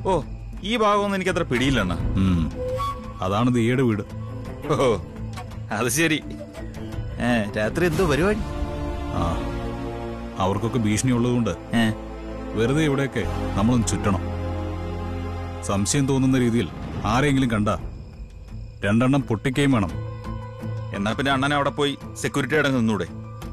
ഓ, ഈ ഭാഗമൊന്നും എനിക്കത്ര പിടിയില്ലണ്ണ. അതാണ് ദിയയുടെ വീട്. ഓ, അത് ശരി. രാത്രി എന്തോ പരിപാടി? അവർക്കൊക്കെ ഭീഷണി ഉള്ളതുകൊണ്ട് വെറുതെ ഇവിടെയൊക്കെ നമ്മളൊന്ന് ചുറ്റണം. സംശയം തോന്നുന്ന രീതിയിൽ ആരെങ്കിലും കണ്ട 2 എണ്ണം പൊട്ടിക്കുകയും വേണം. എന്നാ പിന്നെ അണ്ണനെ അവിടെ പോയി സെക്യൂരിറ്റി അടങ്ങ് നിന്നൂടെ?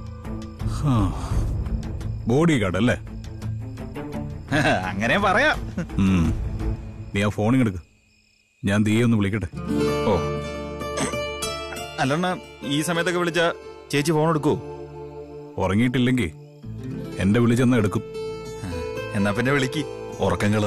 ബോഡി ഗാർഡ് അല്ലേ? അങ്ങനെ പറയാം. നീ ആ ഫോണിങ് എടുക്ക്, ഞാൻ ദിയെ ഒന്ന് വിളിക്കട്ടെ. ഓ, അല്ലണ്ണ ഈ സമയത്തൊക്കെ വിളിച്ച ചേച്ചി ഫോൺ എടുക്കൂ? ഉറങ്ങിയിട്ടില്ലെങ്കിൽ എന്റെ വിളിച്ചെന്നാ എടുക്കും. എന്നാ പിന്നെ വിളിക്ക്, ഉറക്കങ്ങള്.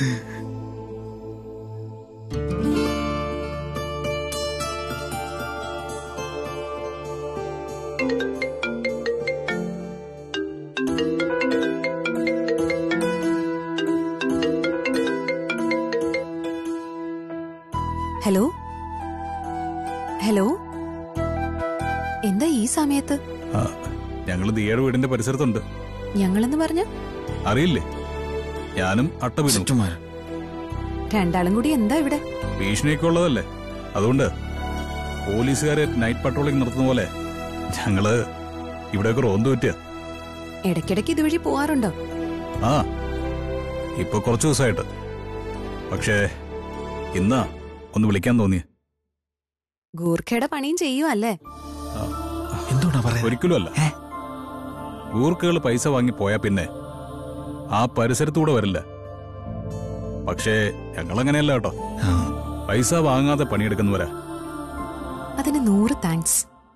ഹലോ ഹലോ, എന്താ ഈ സമയത്ത്? ഞങ്ങള് ദിയയുടെ വീടിന്റെ പരിസരത്തുണ്ട്. ഞങ്ങളെന്ന് പറഞ്ഞ അറിയില്ലേ? ഞാനും അട്ടബിനും. രണ്ടാളും കൂടി എന്താ ഇവിടെ? ഭീഷണിയൊക്കെ ഉള്ളതല്ലേ, അതുകൊണ്ട് പോലീസുകാരെ നൈറ്റ് പട്രോളിംഗ് നടത്തുന്ന പോലെ ഞങ്ങള് ഇവിടെയൊക്കെ റോന്ത് പറ്റുക. ഇടയ്ക്കിടയ്ക്ക് ഇതുവഴി പോവാറുണ്ടോ? ഇപ്പൊ കുറച്ചു ദിവസമായിട്ട്. പക്ഷേ ഇന്നാ ഒന്ന് വിളിക്കാൻ തോന്നിയ. ഗൂർഖയുടെ പണിയും ചെയ്യുവല്ലേ? ഒരിക്കലും അല്ല. ഗൂർഖകൾ പൈസ വാങ്ങി പോയാ പിന്നെ ആ പരിസരത്തൂടെ വരില്ല. പക്ഷേ ഞങ്ങളങ്ങനെയല്ല കേട്ടോ, പൈസ വാങ്ങാതെ പണിയെടുക്കുന്നവരാ. അതിന് 100 താങ്ക്സ്.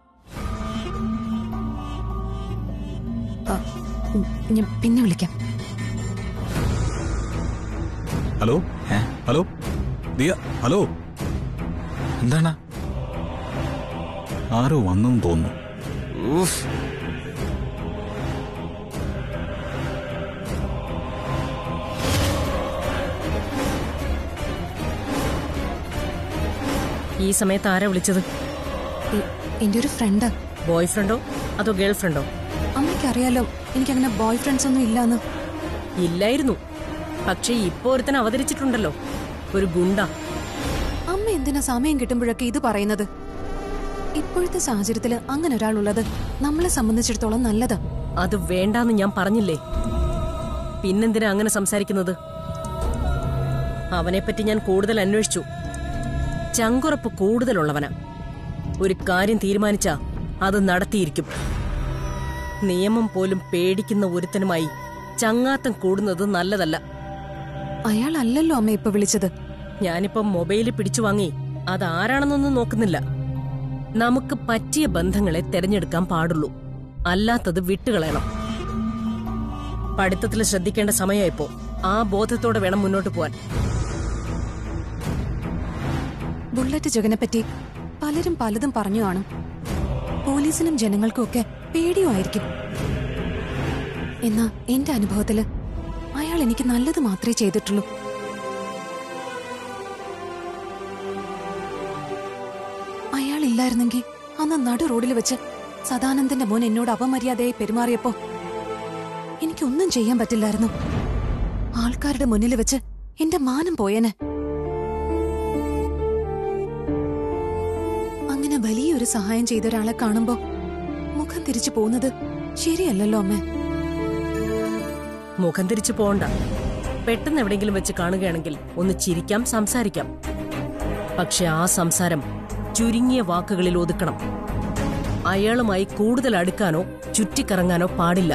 ഞാൻ പിന്നെ വിളിക്കാം. Hello hello Diya, hello. എന്താണ്? ആരോ വന്നെന്ന് തോന്നുന്നു. ഈ സമയത്ത് ആരാ വിളിച്ചത്? എന്റെ ഒരു ഫ്രണ്ട്. ബോയ് ഫ്രണ്ടോ അതോ ഗേൾ ഫ്രണ്ടോ? അമ്മയ്ക്കറിയാലോ എനിക്കങ്ങനെ ബോയ് ഫ്രണ്ട്സ് ഒന്നും ഇല്ലാന്ന്. ഇല്ലായിരുന്നു, പക്ഷെ ഇപ്പൊ ഒരുത്തൻ അവതരിച്ചിട്ടുണ്ടല്ലോ, ഒരു ഗുണ്ട. അമ്മ എന്തിനാ സമയം കിട്ടുമ്പോഴൊക്കെ ഇത് പറയുന്നത്? ഇപ്പോഴത്തെ സാഹചര്യത്തില് അങ്ങനെ ഒരാളുള്ളത് നമ്മളെ സംബന്ധിച്ചിടത്തോളം നല്ലതാ. അത് വേണ്ടാന്ന് ഞാൻ പറഞ്ഞില്ലേ, പിന്നെന്തിനാ അങ്ങനെ സംസാരിക്കുന്നത്? അവനെപ്പറ്റി ഞാൻ കൂടുതൽ അന്വേഷിച്ചു. ചങ്കുറപ്പ് കൂടുതലുള്ളവനാ. ഒരു കാര്യം തീരുമാനിച്ചാ അത് നടത്തിയിരിക്കും. നിയമം പോലും പേടിക്കുന്ന ഒരുത്തനുമായി ചങ്ങാത്തം കൂടുന്നത് നല്ലതല്ല. അയാളല്ലല്ലോ അമ്മ ഇപ്പൊ വിളിച്ചത്. ഞാനിപ്പം മൊബൈല് പിടിച്ചു വാങ്ങി അതാരാണെന്നൊന്നും നോക്കുന്നില്ല. നമുക്ക് പറ്റിയ ബന്ധങ്ങളെ തെരഞ്ഞെടുക്കാൻ പാടുള്ളൂ, അല്ലാത്തത് വിട്ടുകളയണം. പഠിത്തത്തിൽ ശ്രദ്ധിക്കേണ്ട സമയമായിപ്പോ. ആ ബോധത്തോടെ വേണം മുന്നോട്ട് പോവാൻ. ബുള്ളറ്റ് ജഗനെ പറ്റി പലരും പലതും പറഞ്ഞു കാണും. പോലീസിനും ജനങ്ങൾക്കും ഒക്കെ പേടിയുമായിരിക്കും. എന്നാ എന്റെ അനുഭവത്തില് അയാൾ എനിക്ക് നല്ലത് മാത്രമേ ചെയ്തിട്ടുള്ളൂ. അയാളില്ലായിരുന്നെങ്കിൽ അന്ന് നടു റോഡിൽ വെച്ച് സദാനന്ദന്റെ മോൻ എന്നോട് അപമര്യാദയായി പെരുമാറിയപ്പോ എനിക്കൊന്നും ചെയ്യാൻ പറ്റില്ലായിരുന്നു. ആൾക്കാരുടെ മുന്നിൽ വെച്ച് എന്റെ മാനം പോയേനെ. അങ്ങനെ വലിയൊരു സഹായം ചെയ്ത ഒരാളെ കാണുമ്പോ മുഖം തിരിച്ചു പോകുന്നത് ശരിയല്ലല്ലോ അമ്മേ. മുഖം തിരിച്ചു പോണ്ട. പെട്ടെന്ന് എവിടെയെങ്കിലും വെച്ച് കാണുകയാണെങ്കിൽ ഒന്ന് ചിരിക്കാം, സംസാരിക്കാം. പക്ഷെ ആ സംസാരം ചുരുങ്ങിയ വാക്കുകളിൽ ഒതുക്കണം. അയാളുമായി കൂടുതൽ അടുക്കാനോ ചുറ്റിക്കറങ്ങാനോ പാടില്ല.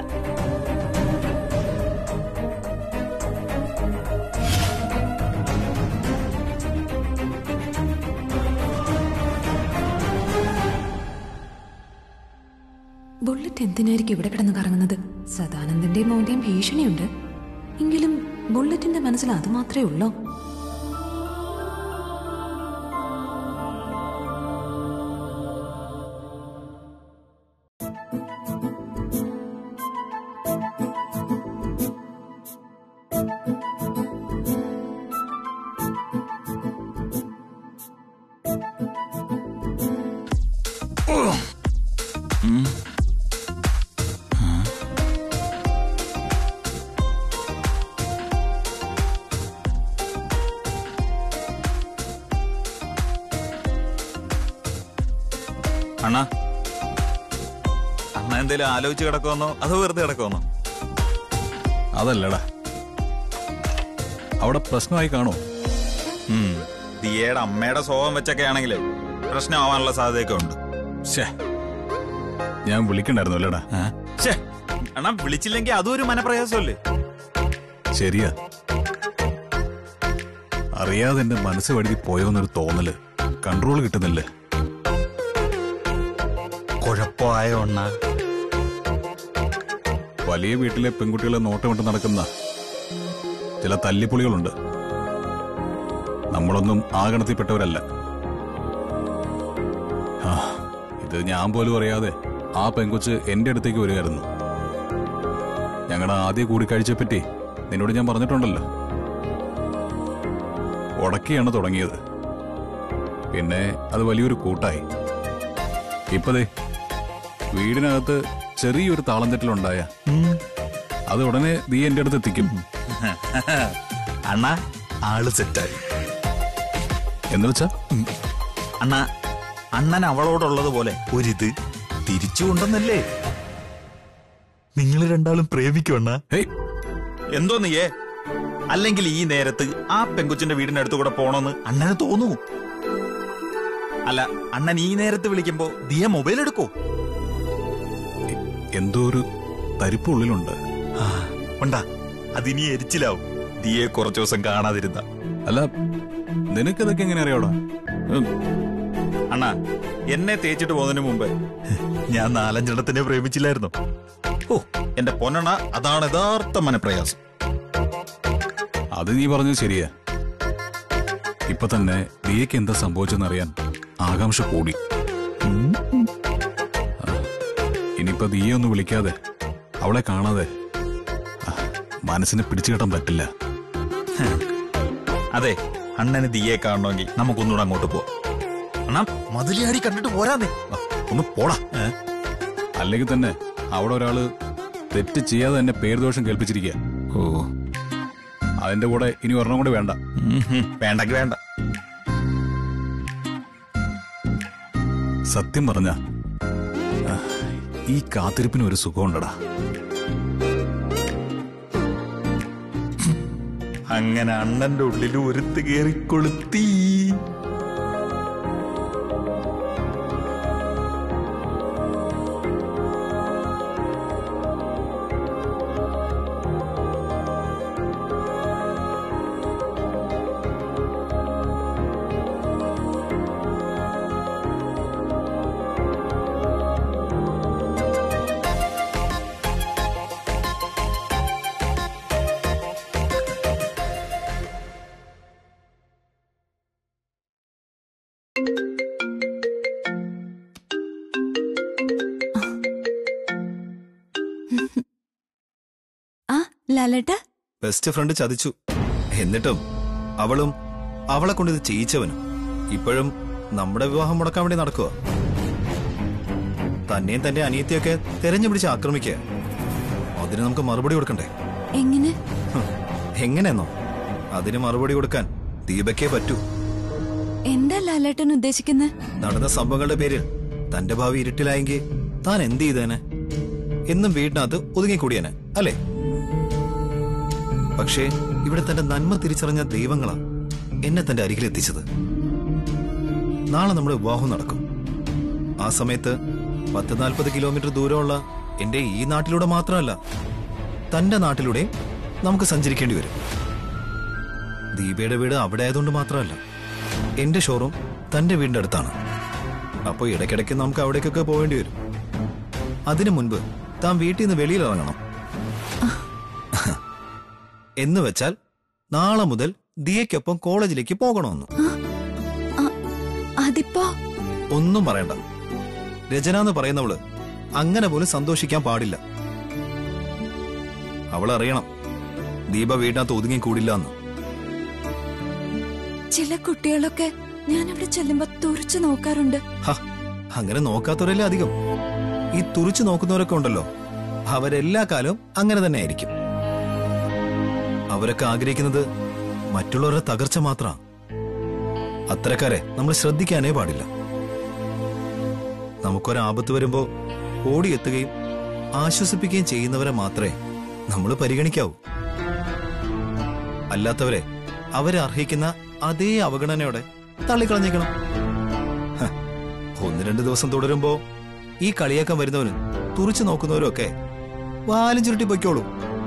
ബുള്ളറ്റ് എന്തിനായിരിക്കും ഇവിടെ കിടന്ന് കറങ്ങുന്നത്? സദാനന്ദന്റെയും മോന്റെയും ഭീഷണിയുണ്ട്. എങ്കിലും ബുള്ളറ്റിന്റെ മനസ്സിൽ അത് മാത്രമേ ഉള്ളൂ. അണ്ണാ അണ്ണ എന്തേലും ആലോചിച്ച് കിടക്കുമെന്നോ അതോ വെറുതെ കിടക്കുമെന്നോ? അതല്ലടാ, അവിടെ പ്രശ്നമായി കാണോ? ദിയയുടെ അമ്മയുടെ സ്വഭാവം വെച്ചൊക്കെ ആണെങ്കിലേ പ്രശ്നമാവാനുള്ള സാധ്യതയൊക്കെ ഉണ്ട്. ഞാൻ വിളിക്കണ്ടായിരുന്നു അല്ലേടാ? അണ്ണാ വിളിച്ചില്ലെങ്കിൽ അതും ഒരു മനപ്രയാസമല്ലേ? ശരിയാ, അറിയാതെ എന്റെ മനസ്സ് വഴുതി പോയോന്നൊരു തോന്നല്, കൺട്രോൾ കിട്ടുന്നില്ലേ. കുഴപ്പമായോ അണ്ണാ? വലിയ വീട്ടിലെ പെൺകുട്ടികളെ നോട്ടമിട്ട് നടക്കുന്ന ചില തല്ലിപ്പൊളികളുണ്ട്. നമ്മളൊന്നും ആ ഗണത്തിൽപ്പെട്ടവരല്ല. ഇത് ഞാൻ പോലും അറിയാതെ ആ പെൺകൊച്ച് എന്റെ അടുത്തേക്ക് വരികയായിരുന്നു. ഞങ്ങളുടെ ആദ്യ കൂടിക്കാഴ്ചയെപ്പറ്റി നിന്നോട് ഞാൻ പറഞ്ഞിട്ടുണ്ടല്ലോ. ഉടക്കിയാണ് തുടങ്ങിയത്, പിന്നെ അത് വലിയൊരു കൂട്ടായി. ഇപ്പതേ വീടിനകത്ത് ചെറിയൊരു താളം തെറ്റിലുണ്ടായ അത് ഉടനെ നീ എന്റെ അടുത്ത് എത്തിക്കും. അണ്ണാ ആള് സെറ്റായി എന്ന് വെച്ചാ അണ്ണാ അണ്ണൻ അവളോടുള്ളതുപോലെ ഒരിത് തിരിച്ചു കൊണ്ടെന്നല്ലേ? നിങ്ങൾ രണ്ടാളും പ്രേമിക്കുവണ്ണ. എന്തോ നീയേ? അല്ലെങ്കിൽ ഈ നേരത്ത് ആ പെങ്കുച്ചിന്റെ വീടിനടുത്ത് കൂടെ പോണോന്ന് അണ്ണന് തോന്നുമോ? അല്ല, അണ്ണൻ ഈ നേരത്ത് വിളിക്കുമ്പോ ദിയ മൊബൈൽ എടുക്കോ? എന്തോ ഒരു തരിപ്പ് ഉള്ളിലുണ്ട്. ഉണ്ടാ, അതിനി എരിച്ചിലാവും ദിയെ കുറച്ചു ദിവസം കാണാതിരുന്ന. അല്ല, നിനക്കിതൊക്കെ എങ്ങനെ അറിയാവടാ? അണ്ണാ, എന്നെ തേച്ചിട്ട് പോകുന്നതിന് മുമ്പ് ഞാൻ 4-5 പ്രേമിച്ചില്ലായിരുന്നു. ഓ എന്റെ പൊന്നണ, അതാണ് യഥാർത്ഥ മനപ്രയാസം. അത് നീ പറഞ്ഞത് ശരിയാ. ഇപ്പൊ തന്നെ ദിയക്ക് എന്താ സംഭവിച്ചെന്നറിയാൻ ആകാംക്ഷ കൂടി. ഇനിയിപ്പോ ദിയെ ഒന്ന് വിളിക്കാതെ, അവളെ കാണാതെ മനസ്സിനെ പിടിച്ചു കെട്ടാൻ പറ്റില്ല. അതെ, അണ്ണന് ദിയെ കാണണമെങ്കിൽ നമുക്കൊന്നുകൂടെ അങ്ങോട്ട് പോവാം. അണ്ണാ മതിലിയാടി കണ്ടിട്ട് പോരാന്നേ. ഒന്ന് പോടാ. അല്ലെങ്കിൽ തന്നെ അവിടെ ഒരാള് തെറ്റ് ചെയ്യാതെ തന്നെ പേരുദോഷം കേൾപ്പിച്ചിരിക്കുക. ഓ, അതിന്റെ കൂടെ ഇനി ഒരെണ്ണം കൂടെ വേണ്ട. വേണ്ടെങ്കിൽ വേണ്ട. സത്യം പറഞ്ഞ ഈ കാത്തിരിപ്പിന് ഒരു സുഖമുണ്ടടാ. അങ്ങനെ അണ്ണന്റെ ഉള്ളിൽ ഒരുത്ത് കയറി കൊളുത്തി. ലാലേട്ടാ, ബെസ്റ്റ് ഫ്രണ്ട് ചതിച്ചു. എന്നിട്ടും അവളും അവളെ കൊണ്ട് ഇത് ചെയ്യിച്ചവനും ഇപ്പോഴും നമ്മുടെ വിവാഹം മുടക്കാൻ വേണ്ടി നടക്കുക. തന്നെയും തന്റെ അനിയത്തിയൊക്കെ തെരഞ്ഞു പിടിച്ച് ആക്രമിക്കുക. അതിന് നമുക്ക് മറുപടി കൊടുക്കണ്ടേ? എങ്ങനെ? എങ്ങനെയെന്നോ, അതിന് മറുപടി കൊടുക്കാൻ ദീപക്കേ പറ്റൂ. എന്താ ലാലേട്ടൻ ഉദ്ദേശിക്കുന്നത്? നടന്ന സംഭവങ്ങളുടെ പേരിൽ തന്റെ ഭാവി ഇരുട്ടിലായെങ്കിൽ താൻ എന്ത് ചെയ്തേനെ? എന്നും വീടിനകത്ത് ഒതുങ്ങിക്കൂടിയനെ അല്ലേ? പക്ഷേ ഇവിടെ തന്റെ നന്മ തിരിച്ചറിഞ്ഞ ദൈവങ്ങളാ എന്നെ തന്റെ അരികിലെത്തിച്ചത്. നാളെ നമ്മുടെ വിവാഹം നടക്കും. ആ സമയത്ത് 10-40 കിലോമീറ്റർ ദൂരമുള്ള എന്റെ ഈ നാട്ടിലൂടെ മാത്രമല്ല, തന്റെ നാട്ടിലൂടെ നമുക്ക് സഞ്ചരിക്കേണ്ടി വരും. ദീപയുടെ വീട് അവിടെ ആയതുകൊണ്ട് മാത്രമല്ല, എന്റെ ഷോറൂം തന്റെ വീടിന്റെ അടുത്താണ്. അപ്പൊ ഇടയ്ക്കിടയ്ക്ക് നമുക്ക് അവിടേക്കൊക്കെ പോവേണ്ടി വരും. അതിനു മുൻപ് താൻ വീട്ടിൽ നിന്ന് വെളിയിലിറങ്ങണം. എന്ന് വെച്ചാൽ നാളെ മുതൽ ദിയയ്ക്കൊപ്പം കോളേജിലേക്ക് പോകണമെന്ന്. അതിപ്പോ ഒന്നും പറയണ്ട. രചന എന്ന് പറയുന്നവള് അങ്ങനെ പോലും സന്തോഷിക്കാൻ പാടില്ല. അവളറിയണം ദീപ വീടിനകത്ത് ഒതുങ്ങി കൂടില്ല എന്ന്. ചില കുട്ടികളൊക്കെ ഞാൻ അവിടെ ചെല്ലുമ്പോ തുറച്ചു നോക്കാറുണ്ട്. അങ്ങനെ നോക്കാത്തവരല്ലേ അധികം. ഈ തുറിച്ചു നോക്കുന്നവരൊക്കെ ഉണ്ടല്ലോ, അവരെല്ലാ കാലവും അങ്ങനെ തന്നെ ആയിരിക്കും. അവരൊക്കെ ആഗ്രഹിക്കുന്നത് മറ്റുള്ളവരുടെ തകർച്ച മാത്രമാണ്. അത്തരക്കാരെ നമ്മൾ ശ്രദ്ധിക്കാനേ പാടില്ല. നമുക്കൊരാപത്ത് വരുമ്പോ ഓടിയെത്തുകയും ആശ്വസിപ്പിക്കുകയും ചെയ്യുന്നവരെ മാത്രമേ നമ്മൾ പരിഗണിക്കാവൂ. അല്ലാത്തവരെ അവരെ അർഹിക്കുന്ന അതേ അവഗണനയോടെ തള്ളിക്കളഞ്ഞേക്കണം. 1-2 ദിവസം തുടരുമ്പോ ഈ കളിയാക്കാൻ വരുന്നവരും തുറിച്ചു നോക്കുന്നവരും ഒക്കെ വാലും ചുരുട്ടി പൊയ്ക്കോളൂ.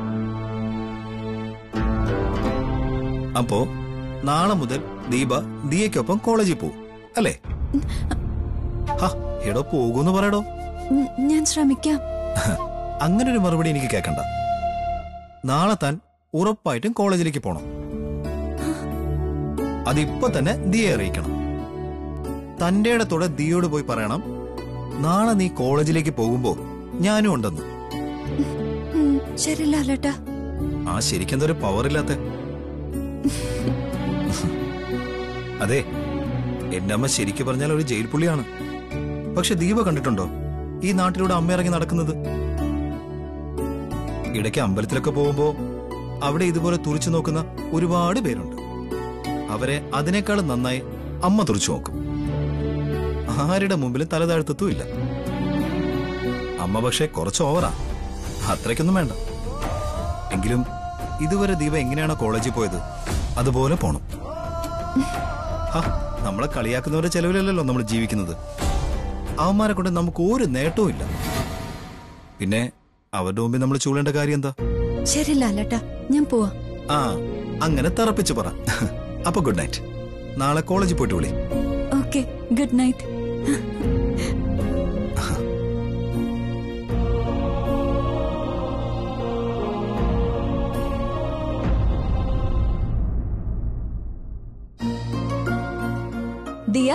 അപ്പോ നാളെ മുതൽ ദീപ ദിയയ്ക്കൊപ്പം കോളേജിൽ പോവും അല്ലേ? എടോ പോകൂന്ന് പറയടോ. ഞാൻ ശ്രമിക്കാം. അങ്ങനൊരു മറുപടി എനിക്ക് കേൾക്കണ്ട. നാളെ താൻ ഉറപ്പായിട്ടും കോളേജിലേക്ക് പോണം. അതിപ്പോ തന്നെ ദിയെ അറിയിക്കണം. തന്റെ ഇടത്തോടെ ദിയോട് പോയി പറയണം, നാളെ നീ കോളേജിലേക്ക് പോകുമ്പോ ഞാനും ഉണ്ടെന്ന്. ശരി ലാലേട്ടാ. ആ ശരിക്കെന്തൊരു പവറില്ലാത്ത. അതെ, എന്റെ അമ്മ ശരിക്കു പറഞ്ഞാൽ ഒരു ജയിൽ പുള്ളിയാണ്. പക്ഷെ ദീപ കണ്ടിട്ടുണ്ടോ ഈ നാട്ടിലൂടെ അമ്മ ഇറങ്ങി നടക്കുന്നത്? ഇടയ്ക്ക് അമ്പലത്തിലൊക്കെ പോകുമ്പോ അവിടെ ഇതുപോലെ തുറിച്ചു നോക്കുന്ന ഒരുപാട് പേരുണ്ട്. അവരെ അതിനേക്കാളും നന്നായി അമ്മ തുറിച്ചു നോക്കും. ആരുടെ മുമ്പിലും തല താഴ്ത്തത്തുമില്ല. അമ്മ പക്ഷെ കുറച്ച് ഓവറാ, അത്രയ്ക്കൊന്നും വേണ്ട. എങ്കിലും ഇതുവരെ ദീപ എങ്ങനെയാണോ കോളേജിൽ പോയത് അതുപോലെ പോണം. നമ്മളെ കളിയാക്കുന്നവരുടെ ചെലവിലല്ലല്ലോ നമ്മൾ ജീവിക്കുന്നത്. അവന്മാരെ കൊണ്ട് നമുക്ക് ഒരു നേട്ടവും ഇല്ല. പിന്നെ അവരുടെ മുമ്പിൽ നമ്മൾ ചൂടേണ്ട കാര്യം എന്താ? ശരി ലാലേട്ടാ, ഞാൻ പോവാ. അങ്ങനെ തറപ്പിച്ചു പറ. അപ്പൊ ഗുഡ് നൈറ്റ്. നാളെ കോളേജിൽ പോയിട്ട് വിളി. Okay, good night. ദിയ,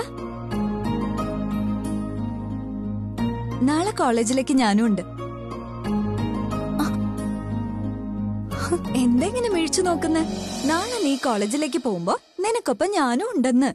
നാളെ കോളേജിലേക്ക് ഞാനും ഉണ്ട്. എന്തെങ്ങനെ മിഴിച്ചു നോക്കുന്നെ? നാളെ നീ കോളേജിലേക്ക് പോകുമ്പോ നിനക്കൊപ്പം ഞാനും ഉണ്ടെന്ന്.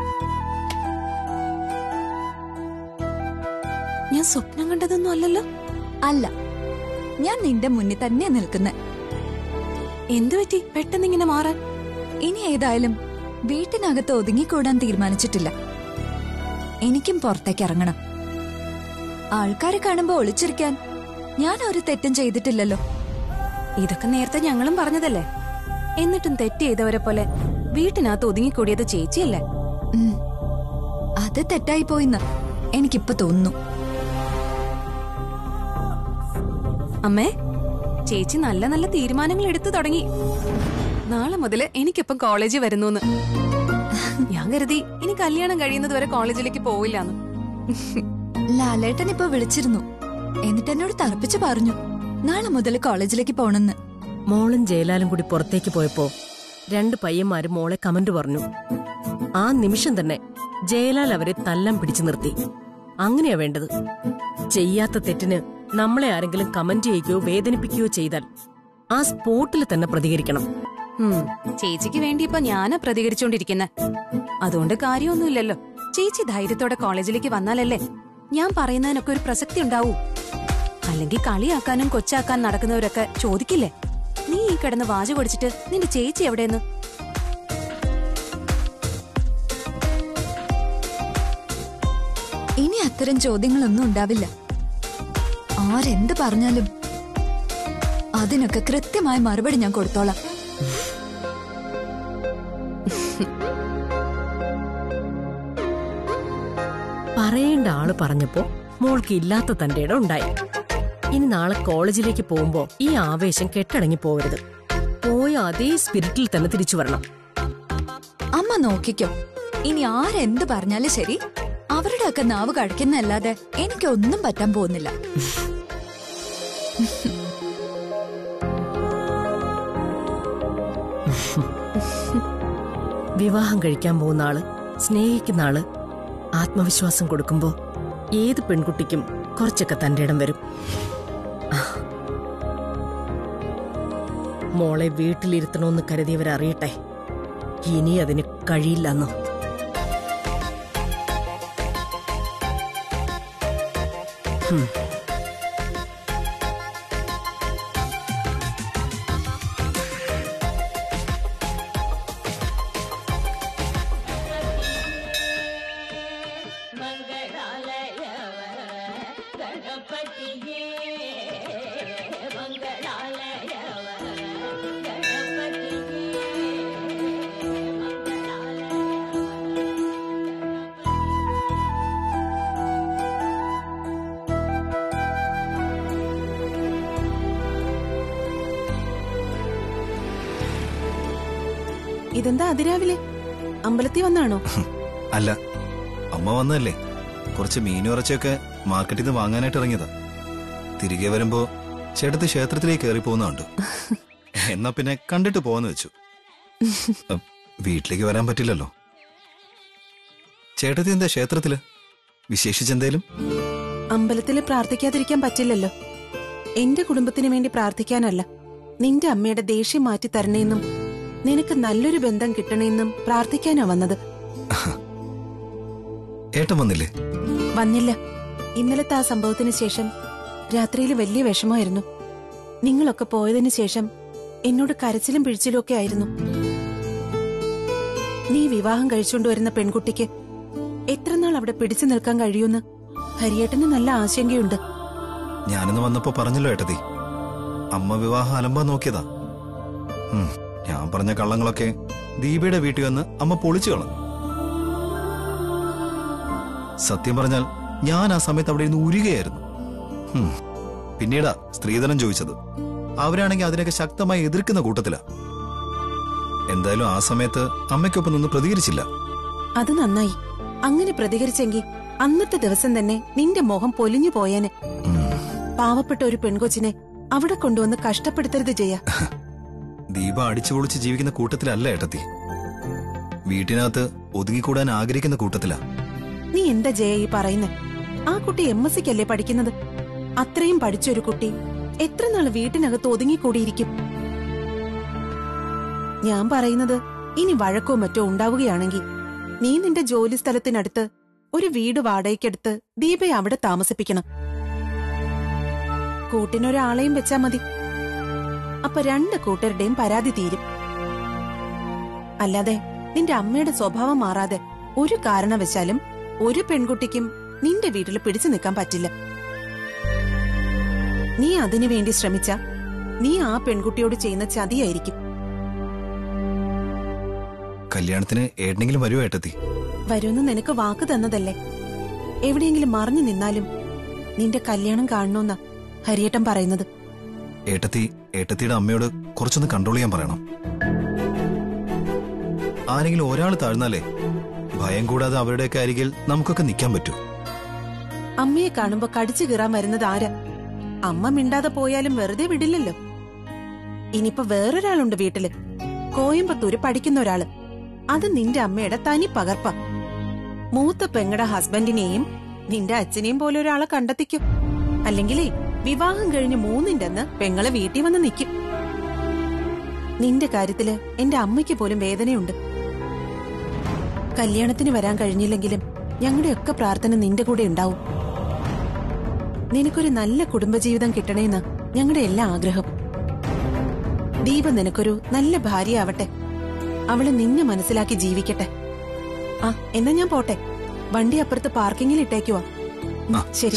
ഞാൻ സ്വപ്നം കണ്ടതൊന്നും അല്ലല്ലോ. അല്ല, ഞാൻ നിന്റെ മുന്നിൽ തന്നെ നിൽക്കുന്നെ. എന്തു പറ്റി പെട്ടെന്ന് ഇങ്ങനെ മാറാൻ? ഇനി ഏതായാലും വീട്ടിനകത്ത് ഒതുങ്ങിക്കൂടാൻ തീരുമാനിച്ചിട്ടില്ല. എനിക്കും പുറത്തേക്ക് ഇറങ്ങണം. ആൾക്കാരെ കാണുമ്പോ ഒളിച്ചിരിക്കാൻ ഞാൻ ഒരു തെറ്റും ചെയ്തിട്ടില്ലല്ലോ. ഇതൊക്കെ നേരത്തെ ഞങ്ങളും പറഞ്ഞതല്ലേ. എന്നിട്ടും തെറ്റ് ചെയ്തവരെ പോലെ വീട്ടിനകത്ത് ഒതുങ്ങിക്കൂടിയത് ചേച്ചിയല്ലേ? അത് തെറ്റായി പോയിന്ന് എനിക്കിപ്പോ തോന്നുന്നു. അമ്മേ, ചേച്ചി നല്ല നല്ല തീരുമാനങ്ങൾ എടുത്തു തുടങ്ങി. നാളെ മുതല് എനിക്കിപ്പം കോളേജിൽ വരുന്നു. ഞാൻ കരുതി ഇനി കല്യാണം കഴിയുന്നത് വരെ കോളേജിലേക്ക് പോവില്ലാന്ന്. ലാലേട്ടൻ ഇപ്പൊ വിളിച്ചിരുന്നു. എന്നിട്ട് എന്നോട് തറപ്പിച്ചു പറഞ്ഞു നാളെ മുതൽ കോളേജിലേക്ക് പോണെന്ന്. മോളും ജയലാലും കൂടി പുറത്തേക്ക് പോയപ്പോ 2 പയ്യന്മാര് മോളെ കമന്റ് പറഞ്ഞു. ആ നിമിഷം തന്നെ ജയലാൽ അവരെ തല്ലം പിടിച്ചു നിർത്തി. അങ്ങനെയാ വേണ്ടത്. ചെയ്യാത്ത തെറ്റിന് നമ്മളെ ആരെങ്കിലും കമന്റ് ചെയ്യുകയോ വേദനിപ്പിക്കുകയോ ചെയ്താൽ ആ സ്പോട്ടിൽ തന്നെ പ്രതികരിക്കണം. ചേച്ചിക്ക് വേണ്ടി ഇപ്പൊ ഞാനാ പ്രതികരിച്ചോണ്ടിരിക്കുന്നെ. അതുകൊണ്ട് കാര്യമൊന്നുമില്ലല്ലോ. ചേച്ചി ധൈര്യത്തോടെ കോളേജിലേക്ക് വന്നാലല്ലേ ഞാൻ പറയുന്നതിനൊക്കെ ഒരു പ്രസക്തി ഉണ്ടാവൂ. അല്ലെങ്കിൽ കളിയാക്കാനും കൊച്ചാക്കാൻ നടക്കുന്നവരൊക്കെ ചോദിക്കില്ലേ, നീ ഈ കിടന്ന് വാച കൊടിച്ചിട്ട് നിന്റെ ചേച്ചി എവിടെയെന്ന്? ഇനി അത്തരം ചോദ്യങ്ങളൊന്നും ഉണ്ടാവില്ല. ആരെന്ത് പറഞ്ഞാലും അതിനൊക്കെ കൃത്യമായ മറുപടി ഞാൻ കൊടുത്തോളാം. പറയേണ്ട ആള് പറഞ്ഞപ്പോ മോൾക്ക് ഇല്ലാത്ത തന്റെ ഇടം ഉണ്ടായി. ഇനി നാളെ കോളേജിലേക്ക് പോകുമ്പോ ഈ ആവേശം കെട്ടടങ്ങി പോവരുത്. പോയ അതേ സ്പിരിറ്റിൽ തന്നെ തിരിച്ചു വരണം. അമ്മ നോക്കിക്കോ, ഇനി ആരെന്ത് പറഞ്ഞാലും ശരി അവരുടെ ഒക്കെ നാവ് കഴിക്കുന്നല്ലാതെ എനിക്കൊന്നും പറ്റാൻ പോകുന്നില്ല. വിവാഹം കഴിക്കാൻ പോകുന്ന ആള്, സ്നേഹിക്കുന്ന ആള് ആത്മവിശ്വാസം കൊടുക്കുമ്പോ ഏത് പെൺകുട്ടിക്കും കുറച്ചൊക്കെ തന്റെ ഇടം വരും. മോളെ വീട്ടിലിരുത്തണമെന്ന് കരുതിയവരറിയട്ടെ, ഇനി അതിന് കഴിയില്ലെന്നോ. ഇതെന്താ അതിരാവിലെ അമ്പലത്തിൽ വന്നാണോ? അല്ല, അമ്മ വന്നതല്ലേ, കുറച്ച് മീനും ഇറച്ചിയൊക്കെ മാർക്കറ്റിൽ നിന്ന് വാങ്ങാനായിട്ട് ഇറങ്ങിയതാ. തിരികെ വരുമ്പോ ചേട്ടത്തി ക്ഷേത്രത്തിലേക്ക് കയറി പോകുന്നുണ്ട്. എന്നാ പിന്നെ കണ്ടിട്ട് പോവാന്ന് വെച്ചു. വീട്ടിലേക്ക് വരാൻ പറ്റില്ലല്ലോ. ചേട്ടത്തി എന്താ ക്ഷേത്രത്തില് വിശേഷിച്ചെന്തേലും? അമ്പലത്തില് പ്രാർത്ഥിക്കാതിരിക്കാൻ പറ്റില്ലല്ലോ. എന്റെ കുടുംബത്തിന് വേണ്ടി പ്രാർത്ഥിക്കാനല്ല, നിന്റെ അമ്മയുടെ ദേഷ്യം മാറ്റി തരണേന്നും നിനക്ക് നല്ലൊരു ബന്ധം കിട്ടണേന്നും പ്രാർത്ഥിക്കാനാ വന്നത്. ഏട്ടൻ വന്നില്ലേ? വന്നില്ല. ഇന്നലത്തെ ആ സംഭവത്തിന് ശേഷം രാത്രിയിൽ വലിയ വിഷമമായിരുന്നു. നിങ്ങളൊക്കെ പോയതിനു ശേഷം എന്നോട് കരച്ചിലും പിഴിച്ചിലും ഒക്കെ ആയിരുന്നു. നീ വിവാഹം കഴിച്ചുകൊണ്ടുവരുന്ന പെൺകുട്ടിക്ക് എത്ര നാൾ അവിടെ പിടിച്ചു നിൽക്കാൻ കഴിയുമെന്ന് ഹരിയേട്ടന് നല്ല ആശങ്കയുണ്ട്. ഞാനിന്ന് വന്നപ്പോ പറഞ്ഞല്ലോ ഏട്ടത്തി, അമ്മ വിവാഹം അലമ്പാൻ നോക്കിയതാ. ഞാൻ പറഞ്ഞ കള്ളങ്ങളൊക്കെ ദീപയുടെ വീട്ടിൽ വന്ന് അമ്മ പൊളിച്ചു കളഞ്ഞു. സത്യം പറഞ്ഞാൽ ഞാൻ ആ സമയത്ത് അവിടെ ഇരുന്ന് ഉരുകയായിരുന്നു. പിന്നീടാ സ്ത്രീധനം ചോദിച്ചത്. അവരാണെങ്കിൽ അതിനൊക്കെ ശക്തമായി എതിർക്കുന്ന കൂട്ടത്തിലാ. എന്തായാലും ആ സമയത്ത് അമ്മയ്ക്കൊപ്പം നിന്ന് പ്രതികരിച്ചില്ല. അത് നന്നായി. അങ്ങനെ പ്രതികരിച്ചെങ്കിൽ അന്നത്തെ ദിവസം തന്നെ നിന്റെ മോഹം പൊലിഞ്ഞു പോയേനെ. പാവപ്പെട്ട ഒരു പെൺകൊച്ചിനെ അവിടെ കൊണ്ടുവന്ന് കഷ്ടപ്പെടുത്തരുത് ചെയ്യാ. ദീപ അടിച്ചു പൊളിച്ച് ജീവിക്കുന്ന കൂട്ടത്തിലല്ല ഏട്ടത്തി, വീട്ടിനകത്ത് ഒതുങ്ങിക്കൂടാൻ ആഗ്രഹിക്കുന്ന കൂട്ടത്തിലാ. നീ എന്താ ജയ ഈ പറയുന്നേ? ആ കുട്ടി MSc അല്ലേ പഠിക്കുന്നത്? അത്രയും പഠിച്ചൊരു കുട്ടി എത്ര നാള് വീട്ടിനകത്ത് ഒതുങ്ങിക്കൂടിയിരിക്കും? ഞാൻ പറയുന്നത്, ഇനി വഴക്കോ മറ്റോ ഉണ്ടാവുകയാണെങ്കിൽ നീ നിന്റെ ജോലി സ്ഥലത്തിനടുത്ത് ഒരു വീട് വാടകയ്ക്കെടുത്ത് ദീപയെ അവിടെ താമസിപ്പിക്കണം. കൂട്ടിനൊരാളെയും വെച്ചാ മതി. അപ്പൊ രണ്ട് കൂട്ടരുടെയും പരാതി തീരും. അല്ലാതെ നിന്റെ അമ്മയുടെ സ്വഭാവം മാറാതെ ഒരു കാരണവശാലും ഒരു പെൺകുട്ടിക്കും നിന്റെ വീട്ടിൽ പിടിച്ചു നിൽക്കാൻ പറ്റില്ല. നീ അതിനു വേണ്ടി ശ്രമിച്ച നീ ആ പെൺകുട്ടിയോട് ചെയ്യുന്ന ചതിയായിരിക്കും. കല്യാണത്തിന് ഏട്ടെങ്കിലും വരുമോ ഏട്ടത്തി? വരുമെന്ന് നിനക്ക് വാക്ക് തന്നതല്ലേ. എവിടെയെങ്കിലും മറിഞ്ഞു നിന്നാലും നിന്റെ കല്യാണം കാണണമെന്നാ ഹരിയേട്ടൻ പറയുന്നത്. ഏട്ടത്തിയുടെ അമ്മയോട് കുറച്ചൊന്ന് കൺട്രോൾ ചെയ്യാൻ പറയണം. ആരെങ്കിലും ഒരാൾ താഴ്ന്നാലേ ഭയം കൂടാതെ അവരുടെയൊക്കെ അരികിൽ നമുക്കൊക്കെ നിൽക്കാൻ പറ്റൂ. അമ്മയെ കാണുമ്പോ കടിച്ചു കീറാൻ വരുന്നത് ആരാ? അമ്മ മിണ്ടാതെ പോയാലും വെറുതെ വിടില്ലല്ലോ. ഇനിയിപ്പോ വേറൊരാളുണ്ട് വീട്ടില്, കോയമ്പത്തൂര് പഠിക്കുന്ന ഒരാള്. അത് നിന്റെ അമ്മയുടെ തനി പകർപ്പ. മൂത്ത പെങ്ങടെ ഹസ്ബൻഡിനെയും നിന്റെ അച്ഛനെയും പോലെ ഒരാളെ കണ്ടെത്തിക്കും. അല്ലെങ്കിലേ വിവാഹം കഴിഞ്ഞ് 3ന്റെ അന്ന് പെങ്ങളെ വീട്ടിൽ വന്ന് നിൽക്കും. നിന്റെ കാര്യത്തില് എന്റെ അമ്മയ്ക്ക് പോലും വേദനയുണ്ട്. കല്യാണത്തിന് വരാൻ കഴിഞ്ഞില്ലെങ്കിലും ഞങ്ങളുടെയൊക്കെ പ്രാർത്ഥന നിന്റെ കൂടെ ഉണ്ടാവും. നിനക്കൊരു നല്ല കുടുംബജീവിതം കിട്ടണേന്ന് ഞങ്ങളുടെ എല്ലാ ആഗ്രഹം. ദീപ നിനക്കൊരു നല്ല ഭാര്യയാവട്ടെ. അവള് നിന്നെ മനസ്സിലാക്കി ജീവിക്കട്ടെ. ആ, എന്നാ ഞാൻ പോട്ടെ. വണ്ടി അപ്പുറത്ത് പാർക്കിങ്ങിൽ ഇട്ടേക്കുവാ. ശരി.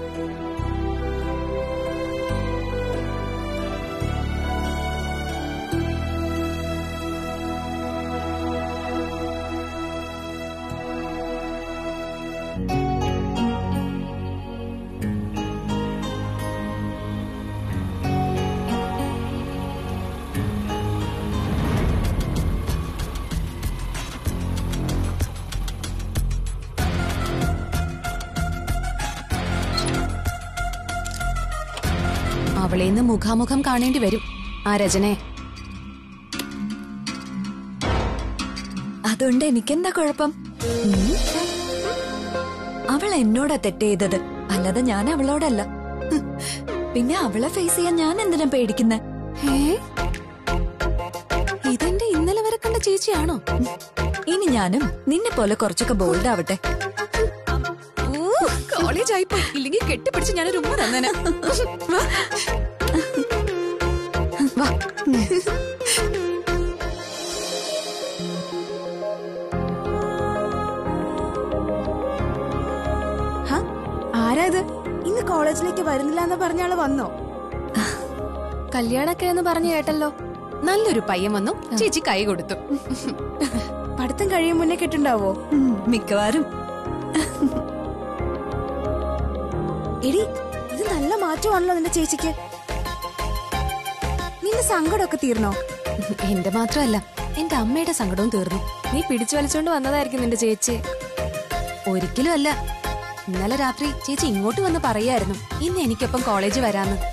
അവളെ ഇന്ന് മുഖാമുഖം കാണേണ്ടി വരും ആ രചനെ. അതുകൊണ്ട് എനിക്കെന്താ കുഴപ്പം? അവൾ എന്നോടാ തെറ്റ് ചെയ്തത്, അല്ലാതെ ഞാൻ അവളോടല്ല. പിന്നെ അവളെ ഫേസ് ചെയ്യാൻ ഞാൻ എന്തിനാ പേടിക്കുന്നെ? ഇതെന്റെ ഇന്നലെ വരെ കണ്ട ചേച്ചിയാണോ? ഇനി ഞാനും നിന്നെ പോലെ കുറച്ചൊക്കെ ബോൾഡ് ആവട്ടെ. കോളേജ് ആയിപ്പോ ഇല്ലെങ്കിൽ കെട്ടിപ്പിടിച്ച് ഞാനൊരു ഉമ്മ തന്നെ. ആരാ ഇത്? ഇന്ന് കോളേജിലേക്ക് വരുന്നില്ല എന്ന് പറഞ്ഞാള് വന്നോ? കല്യാണൊക്കെ എന്ന് പറഞ്ഞു കേട്ടല്ലോ. നല്ലൊരു പയ്യൻ വന്നു, ചേച്ചി കൈ കൊടുത്തു. പഠിത്തം കഴിയും മുന്നേ കിട്ടുണ്ടാവോ? മിക്കവാറും. എടി, ഇത് നല്ല മാറ്റമാണല്ലോ നിന്റെ ചേച്ചിക്ക്. നിന്റെ സങ്കടമൊക്കെ തീർന്നോ? എന്റെ മാത്രമല്ല, എന്റെ അമ്മയുടെ സങ്കടവും തീർന്നു. നീ പിടിച്ചു വലിച്ചോണ്ട് വന്നതായിരിക്കും നിന്റെ ചേച്ചി. ഒരിക്കലും അല്ല. ഇന്നലെ രാത്രി ചേച്ചി ഇങ്ങോട്ട് വന്ന് പറയായിരുന്നു ഇന്ന് എനിക്കൊപ്പം കോളേജ് വരാന്ന്.